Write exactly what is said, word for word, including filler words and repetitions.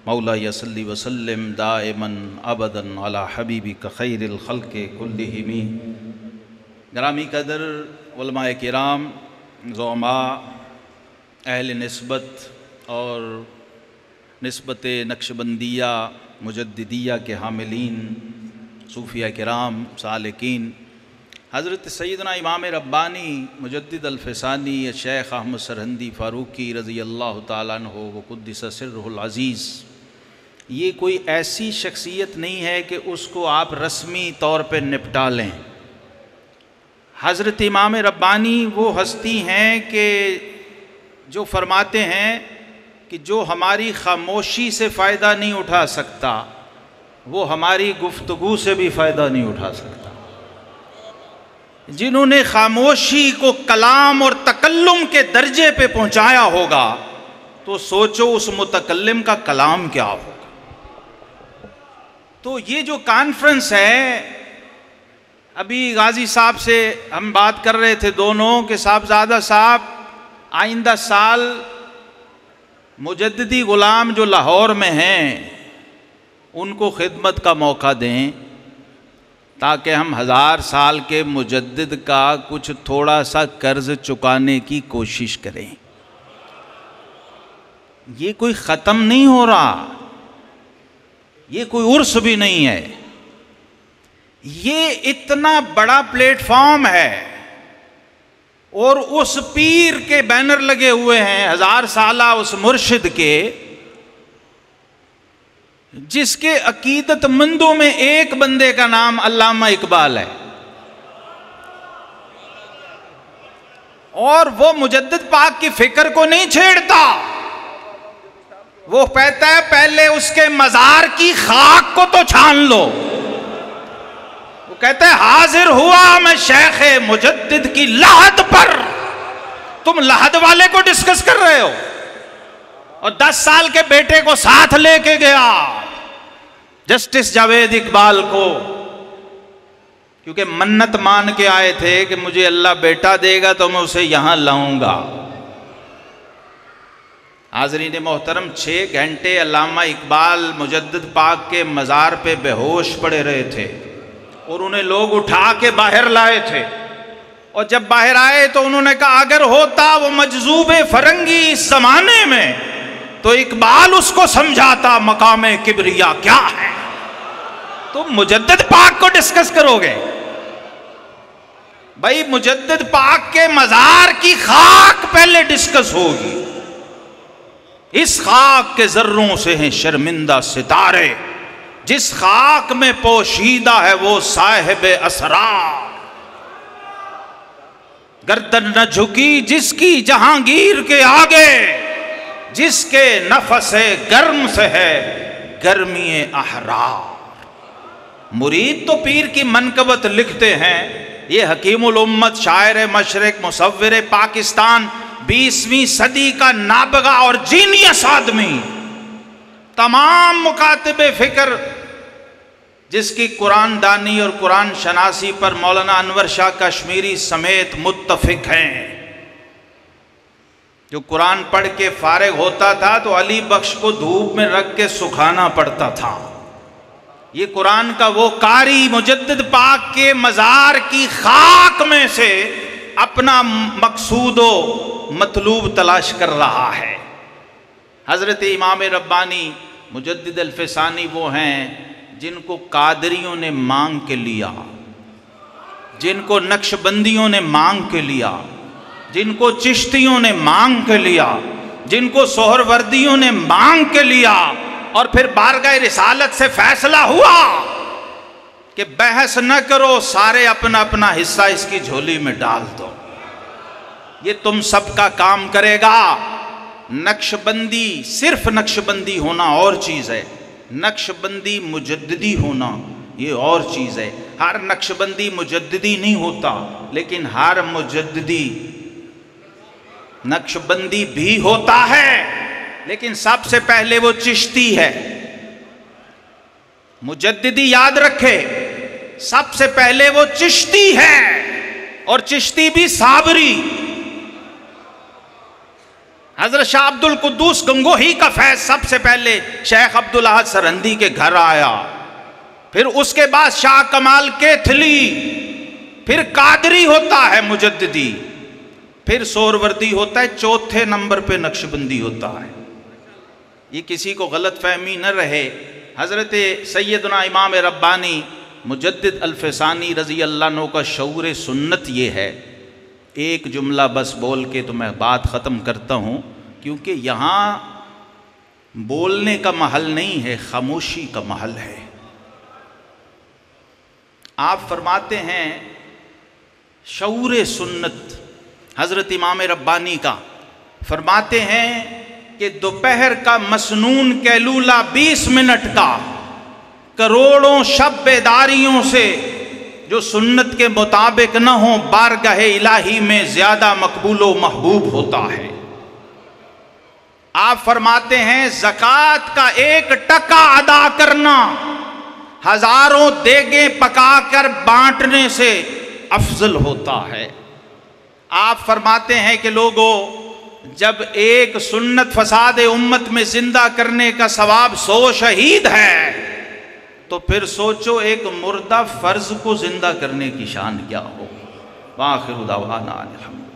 مولا صلی وسلم دائما ابدا علی حبیبک خیر الخلق کلہم۔ گرامی قدر علماء کرام، زعماء، اہل نسبت اور نسبت نقشبندیہ مجددیہ کے حاملین، صوفیہ کرام، سالکین، حضرت سیدنا امام ربانی مجدد الفسانی شیخ احمد سرہندی فاروقی رضی اللہ تعالیٰ عنہ وقدس سرہ العزیز، یہ کوئی ایسی شخصیت نہیں ہے کہ اس کو آپ رسمی طور پہ نپٹا لیں۔ حضرت امام ربانی وہ ہستی ہیں کہ جو فرماتے ہیں کہ جو ہماری خاموشی سے فائدہ نہیں اٹھا سکتا وہ ہماری گفتگو سے بھی فائدہ نہیں اٹھا سکتا۔ جنہوں نے خاموشی کو کلام اور تکلم کے درجے پہ پہنچایا ہوگا تو سوچو اس متکلم کا کلام کیا ہوگا۔ تو یہ جو کانفرنس ہے، ابھی غازی صاحب سے ہم بات کر رہے تھے دونوں کہ صاحبزادہ صاحب آئندہ سال مجددی غلام جو لاہور میں ہیں ان کو خدمت کا موقع دیں تاکہ ہم ہزار سال کے مجدد کا کچھ تھوڑا سا قرض چکانے کی کوشش کریں۔ یہ کوئی ختم نہیں ہو رہا، یہ کوئی عرس بھی نہیں ہے، یہ اتنا بڑا پلیٹ فارم ہے اور اس پیر کے بینر لگے ہوئے ہیں ہزار سالہ اس مرشد کے، جس کے عقیدت مندوں میں ایک بندے کا نام علامہ اقبال ہے، اور وہ مجدد پاک کی فکر کو نہیں چھیڑتا۔ وہ کہتا ہے پہلے اس کے مزار کی خاک کو تو چھان لو۔ وہ کہتا ہے حاضر ہوا میں شیخ مجدد کی لحد پر، تم لحد والے کو ڈسکس کر رہے ہو، اور دس سال کے بیٹے کو ساتھ لے کے گیا جسٹس جاوید اقبال کو، کیونکہ منت مان کے آئے تھے کہ مجھے اللہ بیٹا دے گا تو میں اسے یہاں لاؤں گا۔ حاضرین محترم، چھ گھنٹے علامہ اقبال مجدد پاک کے مزار پہ بے ہوش پڑے رہے تھے اور انہیں لوگ اٹھا کے باہر لائے تھے، اور جب باہر آئے تو انہوں نے کہا اگر ہوتا وہ مجذوب فرنگی اس زمانے میں تو اقبال اس کو سمجھاتا مقام کبریا کیا ہے۔ تم مجدد پاک کو ڈسکس کرو گے؟ بھائی مجدد پاک کے مزار کی خاک پہلے ڈسکس ہوگی۔ اس خاک کے ذروں سے ہیں شرمندہ ستارے، جس خاک میں پوشیدہ ہے وہ صاحب اسرار، گردن نہ جھکی جس کی جہانگیر کے آگے، جس کے نفس گرم سے ہے گرمی احرار۔ مرید تو پیر کی منقبت لکھتے ہیں، یہ حکیم الامت، شاعر مشرق، مصور پاکستان، بیسویں صدی کا نابغہ اور جینیس آدمی، تمام مکاتب فکر جس کی قرآن دانی اور قرآن شناسی پر مولانا انور شاہ کشمیری سمیت متفق ہیں۔ جو قرآن پڑھ کے فارغ ہوتا تھا تو علی بخش کو دھوپ میں رکھ کے سکھانا پڑتا تھا۔ یہ قرآن کا وہ قاری مجدد پاک کے مزار کی خاک میں سے اپنا مقصود و مطلوب تلاش کر رہا ہے۔ حضرت امام ربانی مجدد الفسانی وہ ہیں جن کو قادریوں نے مانگ کے لیا، جن کو نقشبندیوں نے مانگ کے لیا، جن کو چشتیوں نے مانگ کے لیا، جن کو سہروردیوں نے مانگ کے لیا، اور پھر بارگاہ رسالت سے فیصلہ ہوا کہ بحث نہ کرو، سارے اپنا اپنا حصہ اس کی جھولی میں ڈال دو۔ یہ تم سب کا کام کرے گا۔ نقشبندی صرف نقشبندی ہونا اور چیز ہے، نقشبندی مجددی ہونا یہ اور چیز ہے۔ ہر نقشبندی مجددی نہیں ہوتا، لیکن ہر مجددی نقشبندی بھی ہوتا ہے، لیکن سب سے پہلے وہ چشتی ہے۔ مجددی یاد رکھے، سب سے پہلے وہ چشتی ہے، اور چشتی بھی صابری۔ حضرت شاہ عبد القدوس گنگوہی کا فیض سب سے پہلے شیخ عبدالاحد سرہندی کے گھر آیا، پھر اس کے بعد شاہ کمال کیتھلی، پھر قادری ہوتا ہے مجددی، پھر سوروردی ہوتا ہے، چوتھے نمبر پہ نقشبندی ہوتا ہے۔ یہ کسی کو غلط فہمی نہ رہے، حضرت سیدنا امام ربانی مجدد الفسانی رضی اللہ عنہ کا شعور سنت یہ ہے۔ ایک جملہ بس بول کے تو میں بات ختم کرتا ہوں، کیونکہ یہاں بولنے کا محل نہیں ہے، خاموشی کا محل ہے۔ آپ فرماتے ہیں شعور سنت حضرت امام ربانی کا، فرماتے ہیں کہ دوپہر کا مسنون کیلولہ بیس منٹ کا کروڑوں شب بیداریوں سے جو سنت کے مطابق نہ ہوں بارگاہ الہی میں زیادہ مقبول و محبوب ہوتا ہے۔ آپ فرماتے ہیں زکوٰۃ کا ایک ٹکا ادا کرنا ہزاروں دیگیں پکا کر بانٹنے سے افضل ہوتا ہے۔ آپ فرماتے ہیں کہ لوگوں، جب ایک سنت فساد امت میں زندہ کرنے کا ثواب سو شہید ہے تو پھر سوچو ایک مردہ فرض کو زندہ کرنے کی شان کیا ہو۔ وآخر دعوانا الحمد